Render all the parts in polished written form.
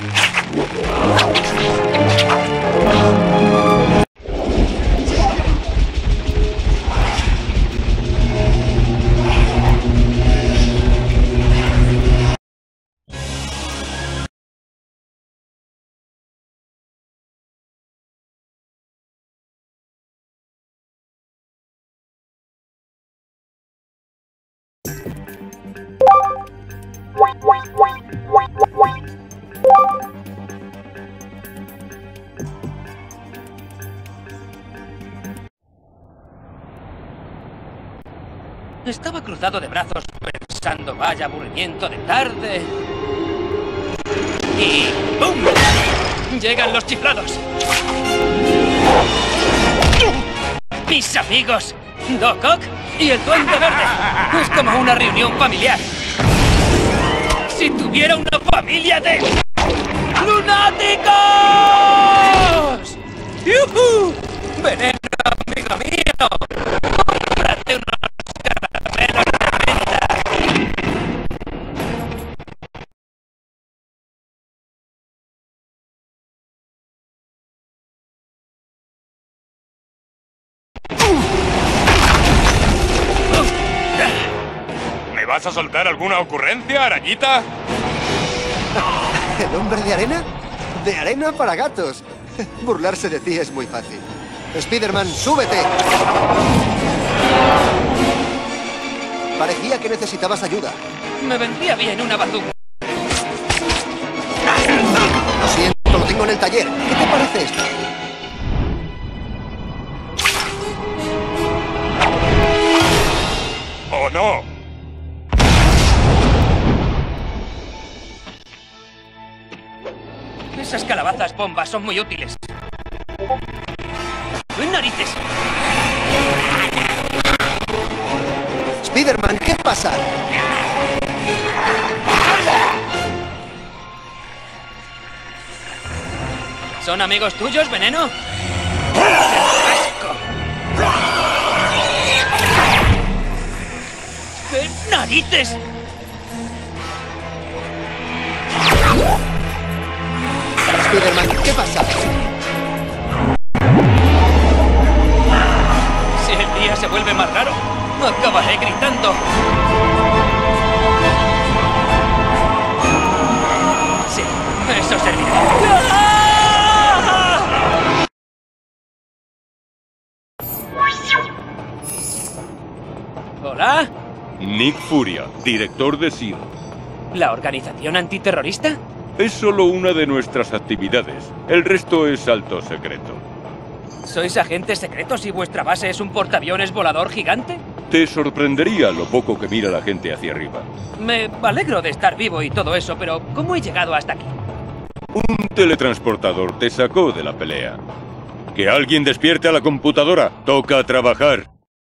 Estaba cruzado de brazos pensando, vaya aburrimiento de tarde. Y ¡bum! Llegan los chiflados. Mis amigos, Doc Ock y el Duende Verde. Es como una reunión familiar. Si tuviera una familia de lunáticos. ¡Yuhu! Veneno, amigo mío. Cómprate unos caramelos de menta. ¿Me vas a soltar alguna ocurrencia, arañita? ¿El hombre de arena? De arena para gatos. Burlarse de ti es muy fácil. Spider-Man, súbete. Parecía que necesitabas ayuda. Me vendría bien una bazooka. Lo siento, lo tengo en el taller. ¿Qué te parece esto? ¿O no? Esas calabazas bombas son muy útiles. ¡En narices! Spider-Man, ¿qué pasa? ¿Son amigos tuyos, Veneno? ¡Asco! ¿Qué narices? Spider-Man, ¿qué pasa? Si el día se vuelve más raro, acabaré gritando. Sí, eso servirá. ¿Hola? Nick Furia, director de S.H.I.E.L.D. ¿La organización antiterrorista? Es solo una de nuestras actividades. El resto es alto secreto. ¿Sois agentes secretos y vuestra base es un portaaviones volador gigante? Te sorprendería lo poco que mira la gente hacia arriba. Me alegro de estar vivo y todo eso, pero ¿cómo he llegado hasta aquí? Un teletransportador te sacó de la pelea. Que alguien despierte a la computadora. Toca trabajar.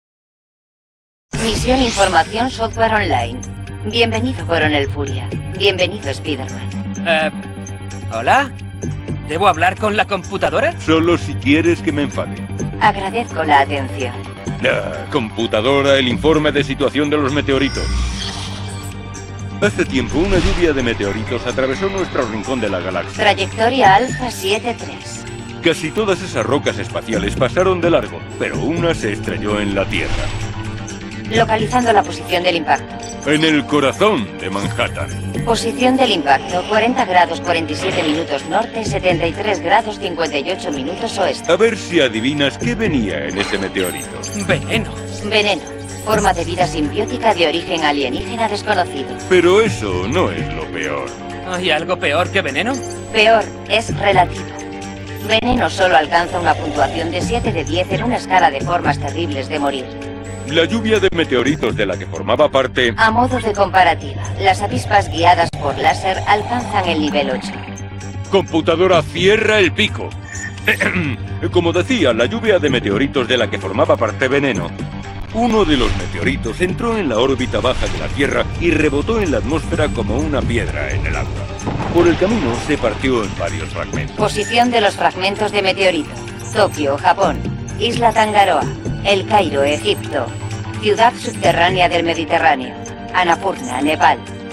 Misión Información Software Online. Bienvenido, Coronel Furia. Bienvenido, Spider-Man. ¿Hola? ¿Debo hablar con la computadora? Solo si quieres que me enfade. Agradezco la atención. Computadora, el informe de situación de los meteoritos. Hace tiempo una lluvia de meteoritos atravesó nuestro rincón de la galaxia. Trayectoria Alpha 73. Casi todas esas rocas espaciales pasaron de largo, pero una se estrelló en la Tierra. Localizando la posición del impacto. En el corazón de Manhattan. Posición del impacto, 40 grados 47 minutos norte, 73 grados 58 minutos oeste. A ver si adivinas qué venía en ese meteorito. Veneno. Veneno. Forma de vida simbiótica de origen alienígena desconocido. Pero eso no es lo peor. ¿Hay algo peor que veneno? Peor, es relativo. Veneno solo alcanza una puntuación de 7 de 10 en una escala de formas terribles de morir. La lluvia de meteoritos de la que formaba parte... A modo de comparativa, las avispas guiadas por láser alcanzan el nivel 8. Computadora, cierra el pico. Como decía, la lluvia de meteoritos de la que formaba parte Veneno. Uno de los meteoritos entró en la órbita baja de la Tierra y rebotó en la atmósfera como una piedra en el agua. Por el camino se partió en varios fragmentos. Posición de los fragmentos de meteorito. Tokio, Japón. Isla Tangaroa. El Cairo, Egipto. Ciudad subterránea del Mediterráneo. Annapurna, Nepal.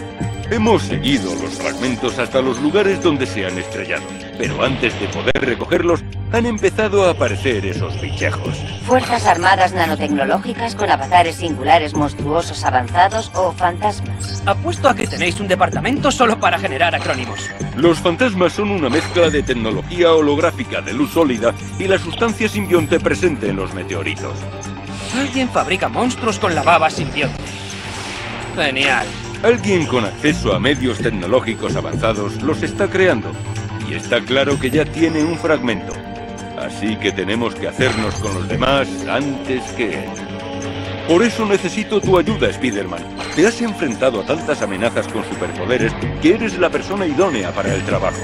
Hemos seguido los fragmentos hasta los lugares donde se han estrellado, pero antes de poder recogerlos, han empezado a aparecer esos bichejos. Fuerzas armadas nanotecnológicas con avatares singulares monstruosos avanzados o fantasmas. Apuesto a que tenéis un departamento solo para generar acrónimos. Los fantasmas son una mezcla de tecnología holográfica de luz sólida y la sustancia simbionte presente en los meteoritos. Alguien fabrica monstruos con la baba simbionte. Genial. Alguien con acceso a medios tecnológicos avanzados los está creando. Y está claro que ya tiene un fragmento. Así que tenemos que hacernos con los demás antes que él. Por eso necesito tu ayuda, Spider-Man. Te has enfrentado a tantas amenazas con superpoderes que eres la persona idónea para el trabajo.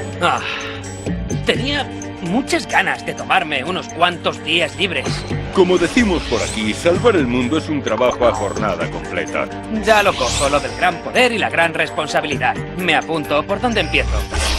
Tenía muchas ganas de tomarme unos cuantos días libres. Como decimos por aquí, salvar el mundo es un trabajo a jornada completa. Ya lo cojo, lo del gran poder y la gran responsabilidad. Me apunto. ¿Por dónde empiezo?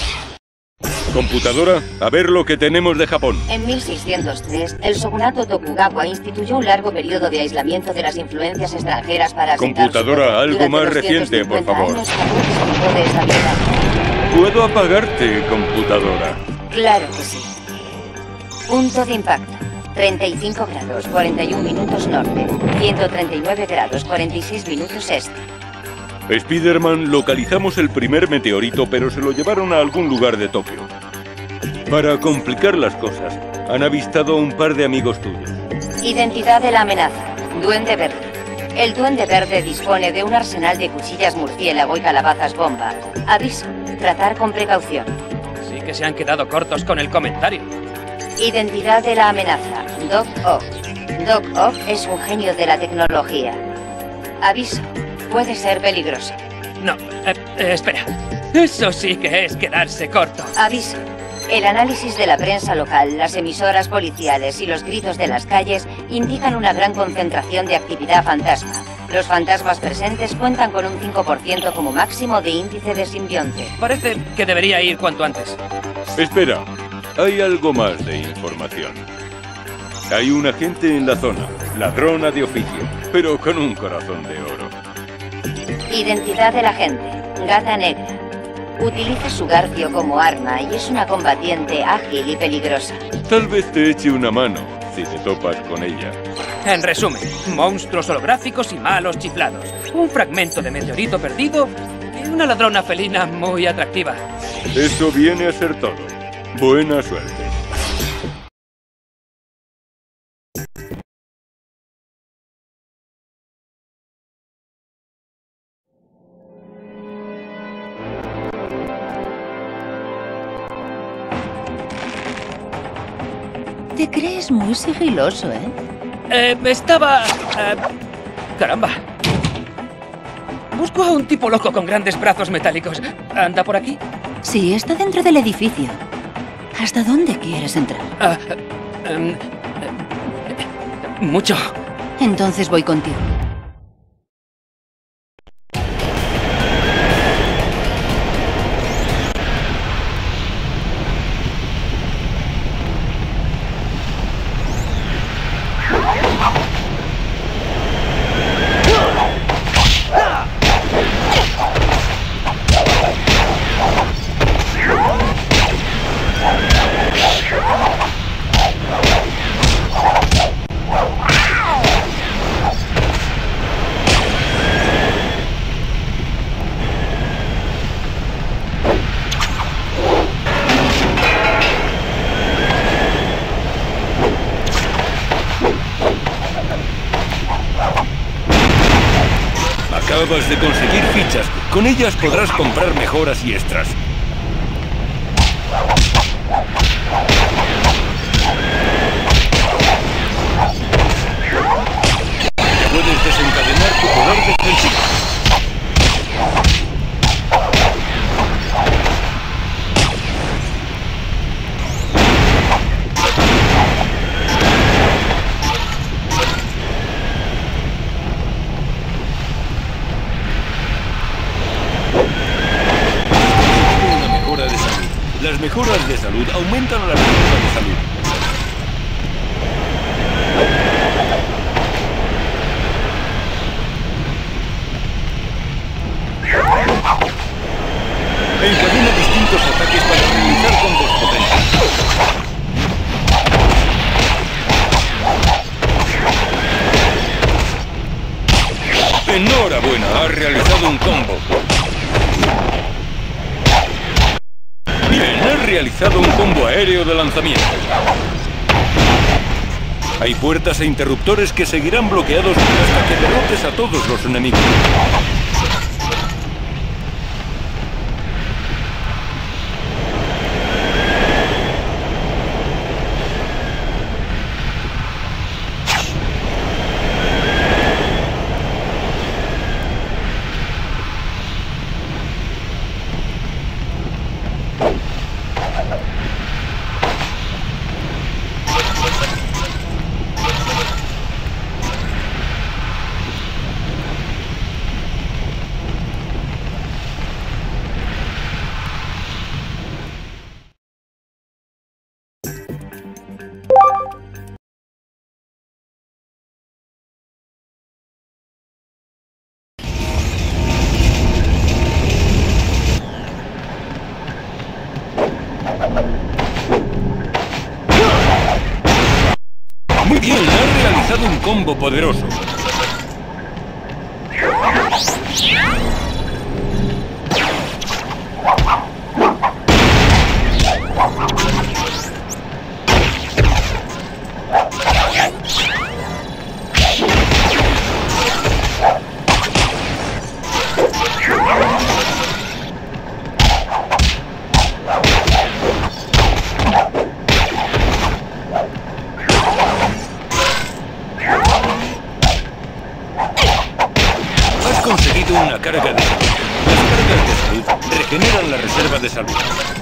Computadora, a ver lo que tenemos de Japón. En 1603, el shogunato Tokugawa instituyó un largo periodo de aislamiento de las influencias extranjeras para asentar su Computadora, poder. algo Durante más los reciente, por 150 favor. años, Japón disfrutó de estabilidad. ¿Puedo apagarte, computadora? Claro que sí. Punto de impacto. 35 grados, 41 minutos norte. 139 grados, 46 minutos este. Spider-Man, localizamos el primer meteorito, pero se lo llevaron a algún lugar de Tokio. Para complicar las cosas, han avistado a un par de amigos tuyos. Identidad de la amenaza. Duende Verde. El Duende Verde dispone de un arsenal de cuchillas murciélago y calabazas bomba. Aviso. Tratar con precaución. Sí que se han quedado cortos con el comentario. Identidad de la amenaza. Doc Ock. Doc Ock es un genio de la tecnología. Aviso. Puede ser peligroso. No, espera. Eso sí que es quedarse corto. Aviso. El análisis de la prensa local, las emisoras policiales y los gritos de las calles indican una gran concentración de actividad fantasma. Los fantasmas presentes cuentan con un 5% como máximo de índice de simbionte. Parece que debería ir cuanto antes. Espera, hay algo más de información. Hay un agente en la zona, ladrona de oficio, pero con un corazón de oro. Identidad del agente. Gata Negra. Utiliza su garfio como arma y es una combatiente ágil y peligrosa. Tal vez te eche una mano si te topas con ella. En resumen, monstruos holográficos y malos chiflados. Un fragmento de meteorito perdido y una ladrona felina muy atractiva. Eso viene a ser todo. Buena suerte. Te crees muy sigiloso, ¿eh? Caramba. Busco a un tipo loco con grandes brazos metálicos. ¿Anda por aquí? Sí, está dentro del edificio. ¿Hasta dónde quieres entrar? Mucho. Entonces voy contigo. Acabas de conseguir fichas. Con ellas podrás comprar mejoras y extras. Puedes desencadenar tu poder defensivo. Las mejoras de salud aumentan la mejora de salud. realizado un combo. Bien, has realizado un combo aéreo de lanzamiento. Hay puertas e interruptores que seguirán bloqueados hasta que derrotes a todos los enemigos. Muy bien, has realizado un combo poderoso. Has conseguido una carga de salud. Las cargas de salud regeneran la reserva de salud.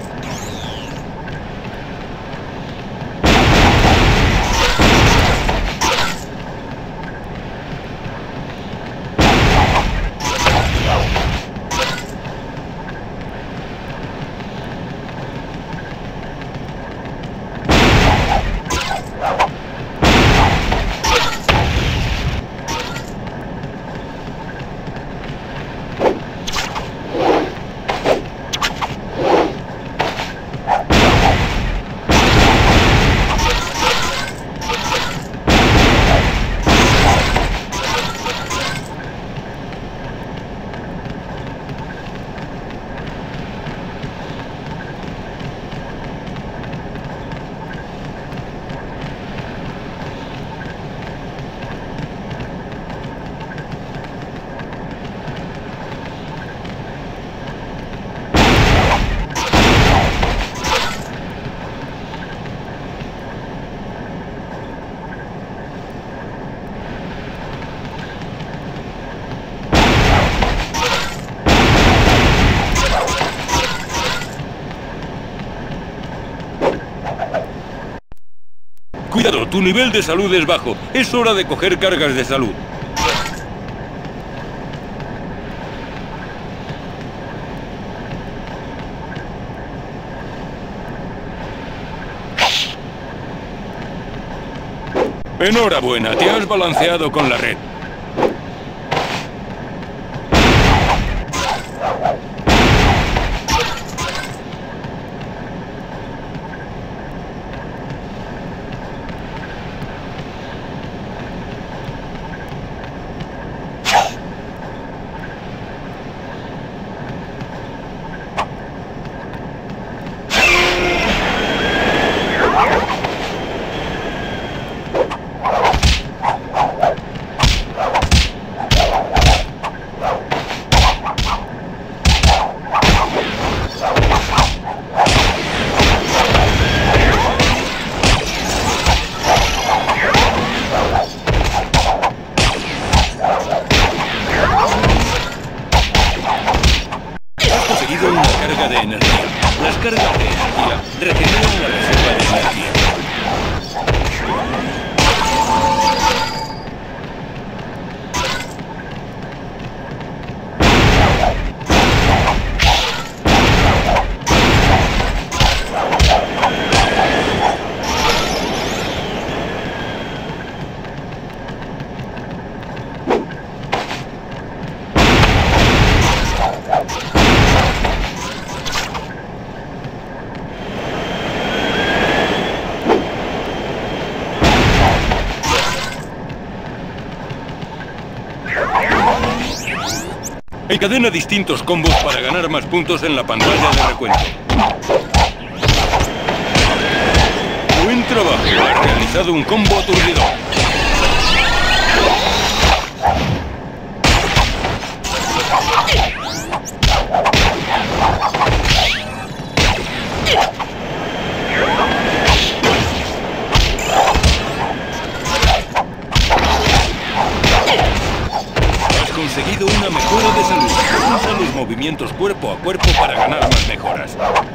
Cuidado, tu nivel de salud es bajo. Es hora de coger cargas de salud. Enhorabuena, te has balanceado con la red. Encadena distintos combos para ganar más puntos en la pantalla de recuento. Buen trabajo, has realizado un combo aturdidor. Has conseguido una mejora de salud. Usa los movimientos cuerpo a cuerpo para ganar más mejoras.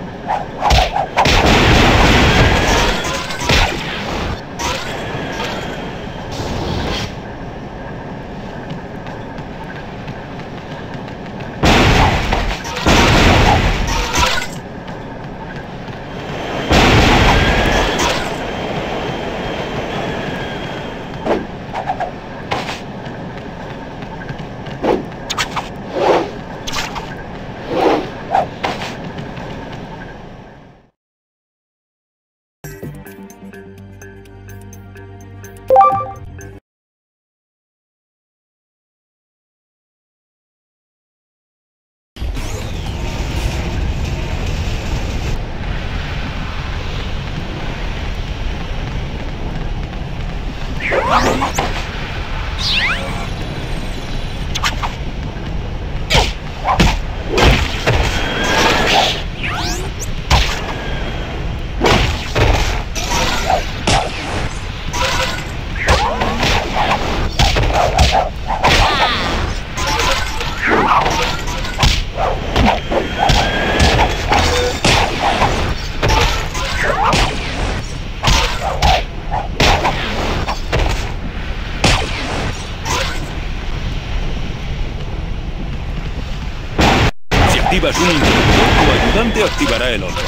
Activas un interruptor, tu ayudante activará el otro.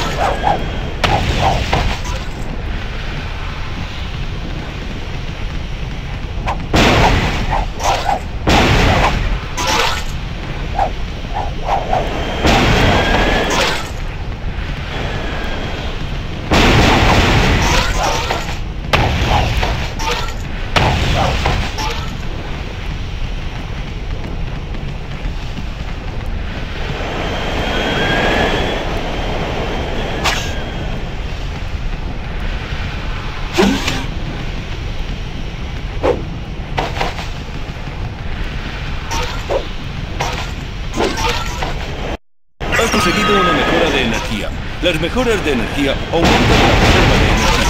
Has conseguido una mejora de energía. Las mejoras de energía aumentan la reserva de energía.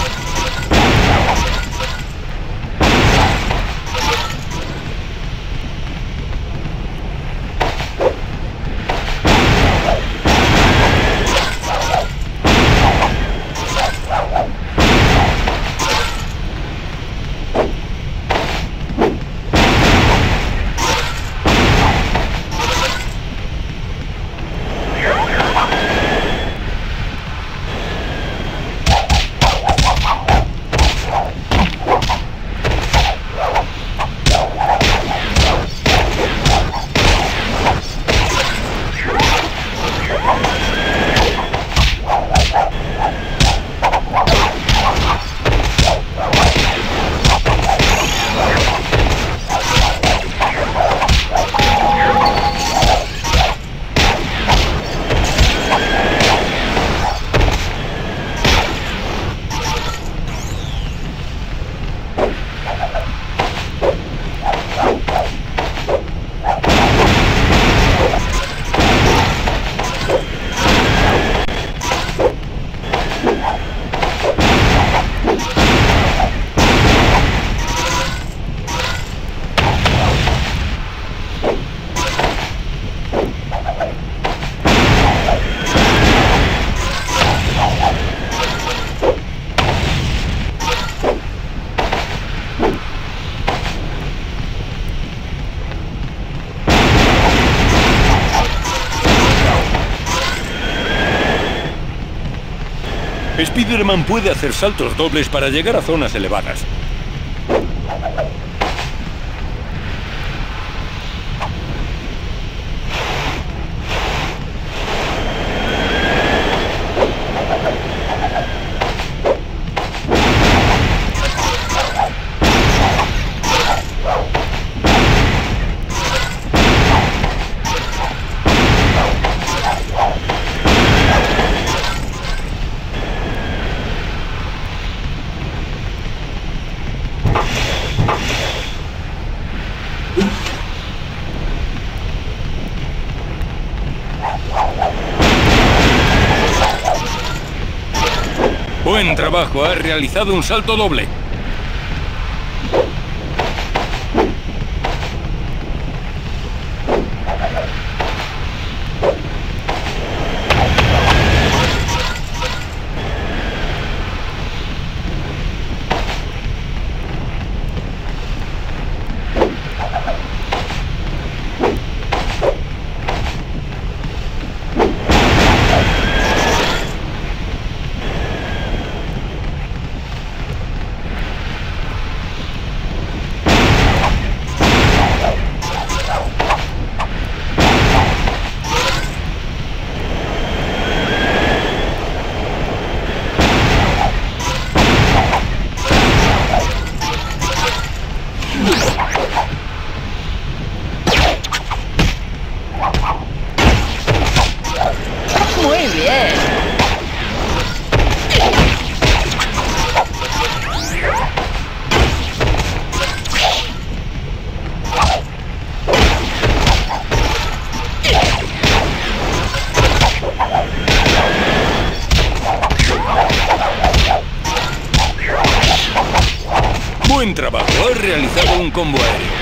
Spider-Man puede hacer saltos dobles para llegar a zonas elevadas. Buen trabajo, has realizado un salto doble. Muy bien. Buen trabajo, has realizado un combo aéreo.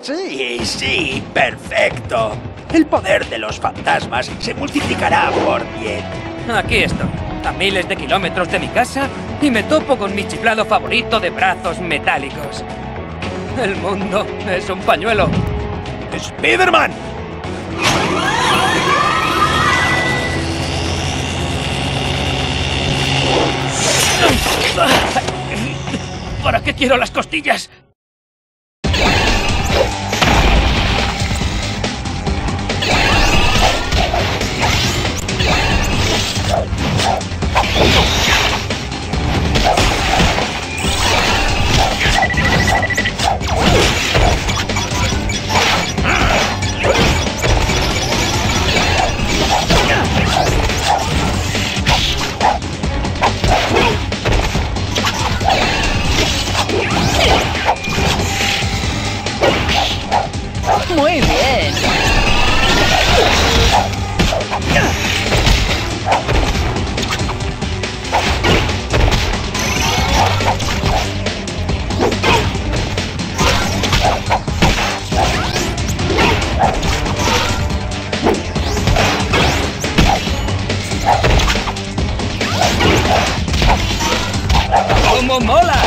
Sí, perfecto. El poder de los fantasmas se multiplicará por 10. Aquí estoy, a miles de kilómetros de mi casa, y me topo con mi chiflado favorito de brazos metálicos. El mundo es un pañuelo. ¡Spider-Man! ¿Para qué quiero las costillas? Muy bien. ¡Cómo mola!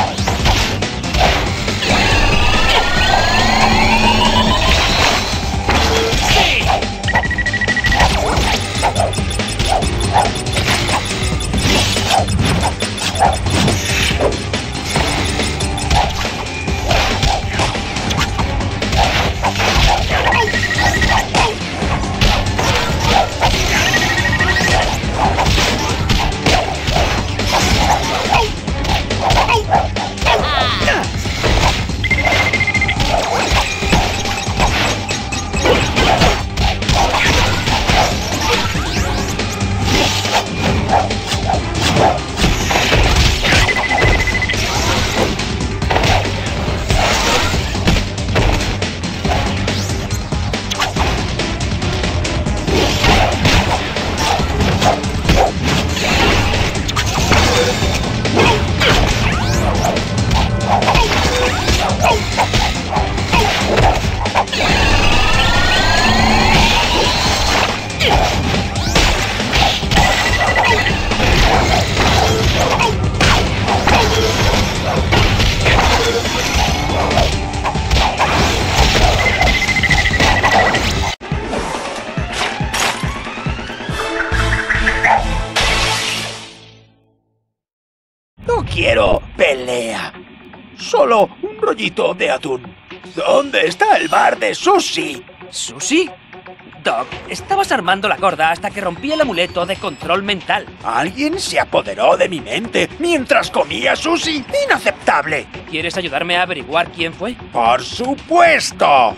No quiero pelea. Solo un rollito de atún. ¿Dónde está el bar de sushi? ¿Sushi? Doc, estabas armando la gorda hasta que rompí el amuleto de control mental. Alguien se apoderó de mi mente mientras comía sushi. ¡Inaceptable! ¿Quieres ayudarme a averiguar quién fue? ¡Por supuesto!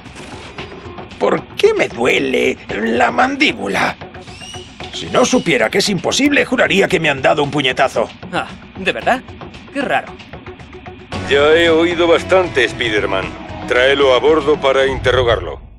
¿Por qué me duele la mandíbula? Si no supiera que es imposible, juraría que me han dado un puñetazo. Ah, ¿de verdad? Qué raro. Ya he oído bastante, Spider-Man. Tráelo a bordo para interrogarlo.